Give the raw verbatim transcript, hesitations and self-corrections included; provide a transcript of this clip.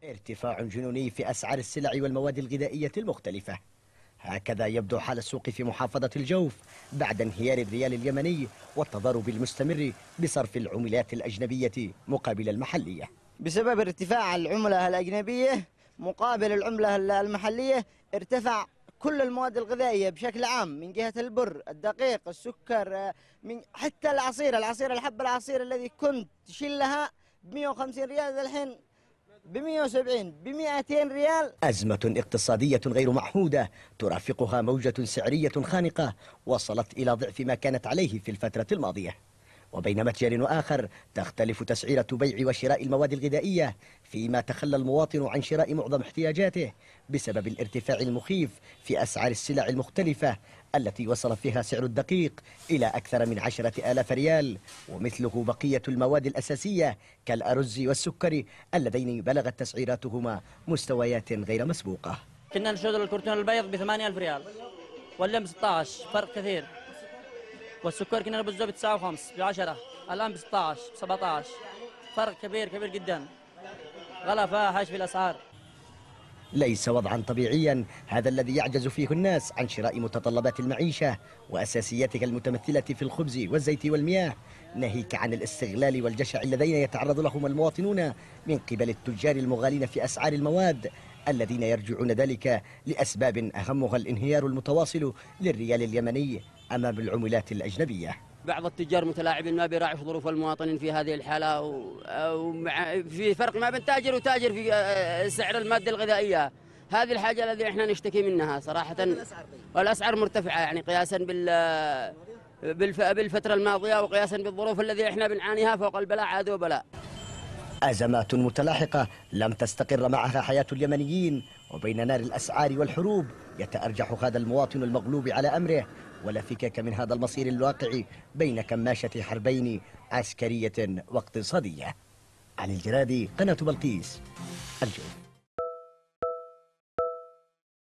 ارتفاع جنوني في أسعار السلع والمواد الغذائية المختلفة. هكذا يبدو حال السوق في محافظة الجوف بعد انهيار الريال اليمني والتضارب المستمر بصرف العملات الأجنبية مقابل المحلية. بسبب ارتفاع العملة الأجنبية مقابل العملة المحلية ارتفع كل المواد الغذائية بشكل عام، من جهة البر، الدقيق، السكر، من حتى العصير، العصير الحب العصير الذي كنت تشيلها ب مئة وخمسين ريال الحين ب مئة وسبعين ب مئتين ريال. أزمة اقتصادية غير معهودة ترافقها موجة سعرية خانقة وصلت إلى ضعف ما كانت عليه في الفترة الماضية. وبين متجر وآخر تختلف تسعيرة بيع وشراء المواد الغذائية، فيما تخلى المواطن عن شراء معظم احتياجاته بسبب الارتفاع المخيف في أسعار السلع المختلفة التي وصل فيها سعر الدقيق إلى أكثر من عشرة آلاف ريال، ومثله بقية المواد الأساسية كالأرز والسكر اللذين بلغت تسعيراتهما مستويات غير مسبوقة. كنا نشتري الكرتون البيض ب ثمانية آلاف ريال واليوم ب ستة عشر، فرق كثير. والسكر كنا نبزه ب تسعة وخمسين ب عشرة، الآن ب ستة عشر ب سبعة عشر، فرق كبير كبير جدا، غلا فاحش في الأسعار. ليس وضعا طبيعيا هذا الذي يعجز فيه الناس عن شراء متطلبات المعيشة وأساسياتها المتمثلة في الخبز والزيت والمياه، ناهيك عن الاستغلال والجشع اللذين يتعرض لهم المواطنون من قبل التجار المغالين في أسعار المواد، الذين يرجعون ذلك لأسباب أهمها الانهيار المتواصل للريال اليمني أمام العملات الأجنبية. بعض التجار متلاعبين ما بيراعي ظروف المواطنين في هذه الحالة، ومع في فرق ما بين تاجر وتاجر في سعر المادة الغذائية. هذه الحاجة التي احنا نشتكي منها صراحة. والأسعار مرتفعة يعني قياسا بال بالفترة الماضية وقياسا بالظروف التي احنا بنعانيها، فوق البلاء عاد وبلاء. أزمات متلاحقة لم تستقر معها حياة اليمنيين، وبين نار الأسعار والحروب يتأرجح هذا المواطن المغلوب على أمره، ولا فكاك من هذا المصير الواقع بين كماشة حربين عسكرية واقتصادية. علي الجرادي، قناة بلقيس، الجوف.